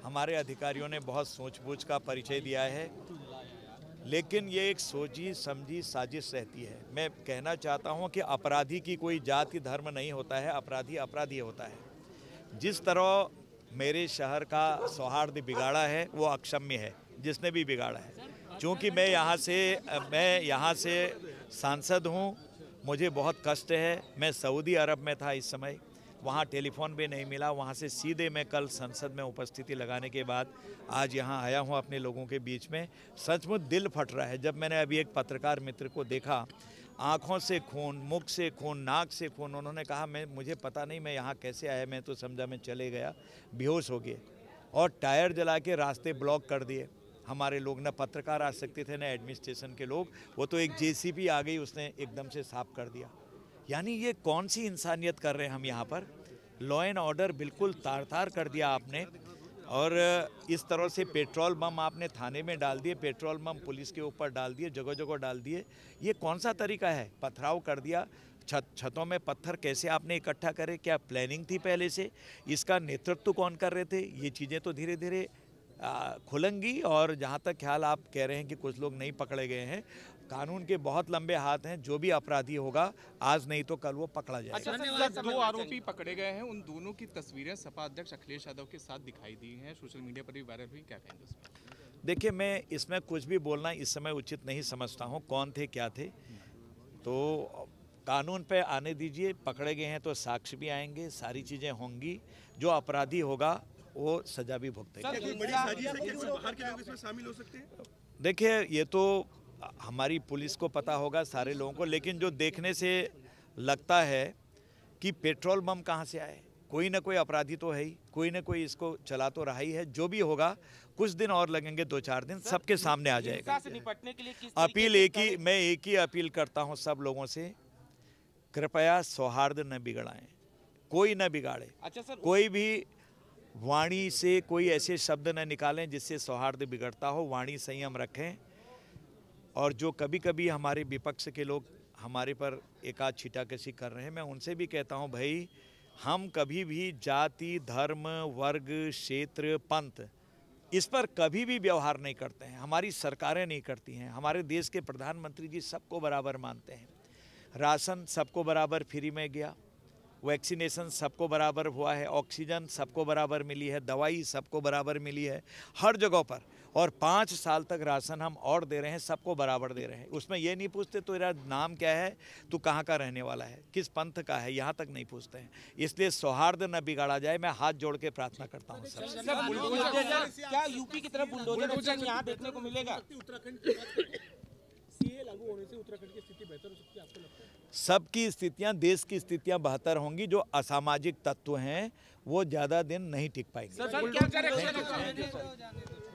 हमारे अधिकारियों ने बहुत सूझबूझ का परिचय दिया है, लेकिन ये एक सोची समझी साजिश रहती है। मैं कहना चाहता हूँ कि अपराधी की कोई जाति धर्म नहीं होता है, अपराधी अपराधी होता है। जिस तरह मेरे शहर का सौहार्द बिगाड़ा है वो अक्षम्य है, जिसने भी बिगाड़ा है। क्योंकि मैं यहाँ से सांसद हूँ, मुझे बहुत कष्ट है। मैं सऊदी अरब में था इस समय, वहाँ टेलीफोन भी नहीं मिला। वहाँ से सीधे मैं कल संसद में उपस्थिति लगाने के बाद आज यहाँ आया हूँ अपने लोगों के बीच में। सचमुच दिल फट रहा है जब मैंने अभी एक पत्रकार मित्र को देखा, आँखों से खून, मुख से खून, नाक से खून। उन्होंने कहा मुझे पता नहीं मैं यहाँ कैसे आया, मैं तो समझा मैं चले गया, बेहोश हो गए। और टायर जला के रास्ते ब्लॉक कर दिए। हमारे लोग, न पत्रकार आ सकते थे न एडमिनिस्ट्रेशन के लोग, वो तो एक जेसीबी आ गई, उसने एकदम से साफ कर दिया। यानी ये कौन सी इंसानियत कर रहे हैं हम यहाँ पर। लॉ एंड ऑर्डर बिल्कुल तार तार कर दिया आपने। और इस तरह से पेट्रोल बम आपने थाने में डाल दिए, पेट्रोल बम पुलिस के ऊपर डाल दिए, जगह जगह डाल दिए। ये कौन सा तरीका है। पथराव कर दिया, छतों में पत्थर कैसे आपने इकट्ठा करे, क्या प्लानिंग थी पहले से, इसका नेतृत्व कौन कर रहे थे। ये चीज़ें तो धीरे धीरे खुलेंगी। और जहाँ तक ख्याल आप कह रहे हैं कि कुछ लोग नहीं पकड़े गए हैं, कानून के बहुत लंबे हाथ हैं। जो भी अपराधी होगा आज नहीं तो कल वो पकड़ा जाएगा। अच्छा सर, 2 आरोपी पकड़े गए हैं, उन दोनों की तस्वीरें सपा अध्यक्ष अखिलेश यादव के साथ दिखाई दी हैं, सोशल मीडिया पर भी वायरल हुई, क्या कहेंगे उसमें? देखिए, मैं इसमें कुछ भी बोलना इस समय उचित नहीं समझता हूँ, कौन थे क्या थे। तो कानून पे आने दीजिए, पकड़े गए हैं तो साक्ष्य भी आएंगे, सारी चीज़ें होंगी। जो अपराधी होगा वो सजा भी भुगतेगा। देखिए, ये तो हमारी पुलिस को पता होगा, सारे लोगों को। लेकिन जो देखने से लगता है कि पेट्रोल बम कहाँ से आए, कोई ना कोई अपराधी तो है ही, कोई ना कोई इसको चला तो रहा ही है। जो भी होगा, कुछ दिन और लगेंगे, 2-4 दिन, सबके सामने आ जाएगा। अपील मैं एक ही अपील करता हूँ सब लोगों से, कृपया सौहार्द न बिगड़ाएं, कोई न बिगाड़े। अच्छा सर, कोई भी वाणी से कोई ऐसे शब्द न निकालें जिससे सौहार्द बिगड़ता हो। वाणी संयम रखें। और जो कभी कभी हमारे विपक्ष के लोग हमारे पर एकाध छीटाकशी कर रहे हैं, मैं उनसे भी कहता हूं, भाई हम कभी भी जाति धर्म वर्ग क्षेत्र पंथ इस पर कभी भी व्यवहार नहीं करते हैं। हमारी सरकारें नहीं करती हैं। हमारे देश के प्रधानमंत्री जी सबको बराबर मानते हैं। राशन सबको बराबर फ्री में गया, वैक्सीनेशन सबको बराबर हुआ है, ऑक्सीजन सबको बराबर मिली है, दवाई सबको बराबर मिली है हर जगह पर। और 5 साल तक राशन हम और दे रहे हैं, सबको बराबर दे रहे हैं। उसमें ये नहीं पूछते तेरा नाम क्या है, तू कहाँ का रहने वाला है, किस पंथ का है, यहाँ तक नहीं पूछते हैं। इसलिए सौहार्द न बिगाड़ा जाए, मैं हाथ जोड़ के प्रार्थना करता हूँ। क्या यूपी की तरफ बुलडोजर यहाँ देखने को मिलेगा? लागू होने से उत्तराखंड की स्थिति बेहतर हो सकती है, आपको लगता है? सबकी स्थितियां, देश की स्थितियां बेहतर होंगी। जो असामाजिक तत्व हैं वो ज़्यादा दिन नहीं टिक पाएंगे।